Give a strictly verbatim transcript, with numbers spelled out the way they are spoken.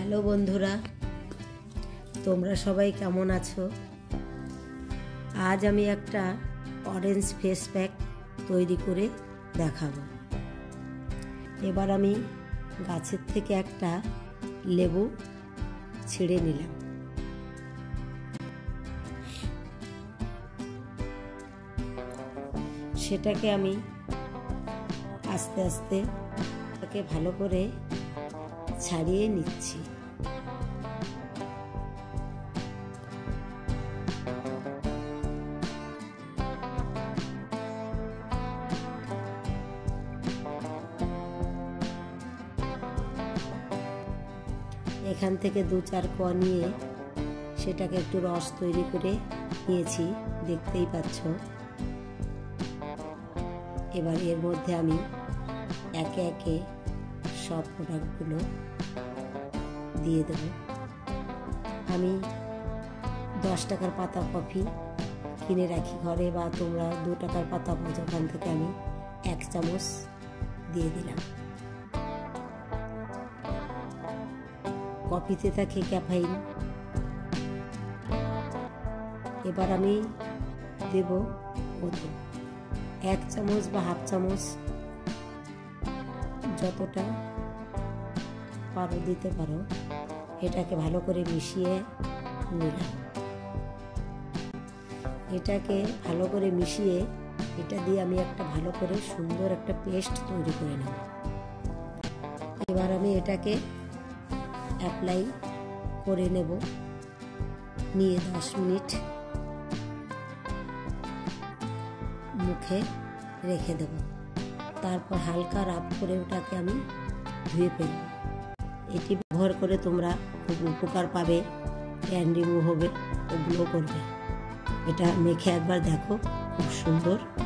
Hello বন্ধুরা, তোমরা সবাই কেমন আছো? আজ আমি একটা অরেঞ্জ ফেস প্যাক তৈরি করে দেখাবো। এবার আমি গাছের থেকে একটা লেবু ছিঁড়ে নিলাম। সেটাকে আমি আস্তে আস্তে তাকে ভালো করে ছাড়িয়ে নিচ্ছি। এখান থেকে দু চার কোয়া নিয়ে সেটাকে একটু রস তৈরি করে নিয়েছি, দেখতেই পাচ্ছ। এবার এর মধ্যে আমি একে একে সব প্রোডাক্টগুলো দিয়ে দেব। আমি দশ টাকার পাতা কফি কিনে রাখি ঘরে, বা তোমরা দু টাকার পাতা পাও, ওখান থেকে আমি এক চামচ দিয়ে দিলাম। কফিতে থাকে ক্যাফেইন। এবার আমি দেব মধু, এক চামচ বা হাফ চামচ, যতটা পারো দিতে পারো। এটাকে ভালো করে মিশিয়ে নিলাম। এটাকে ভালো করে মিশিয়ে এটা দিয়ে আমি একটা ভালো করে সুন্দর একটা পেস্ট তৈরি করে নেব। এবার আমি এটাকে অ্যাপ্লাই করে নেব, নিয়ে দশ মিনিট মুখে রেখে দেব। তারপর হালকা রাব করে ওটাকে আমি ধুয়ে ফেলব। এটি ব্যবহার করে তোমরা খুব উপকার পাবে, ট্যান রিমুভ হবে, ওগুলো করবে। এটা মেখে একবার দেখো, খুব সুন্দর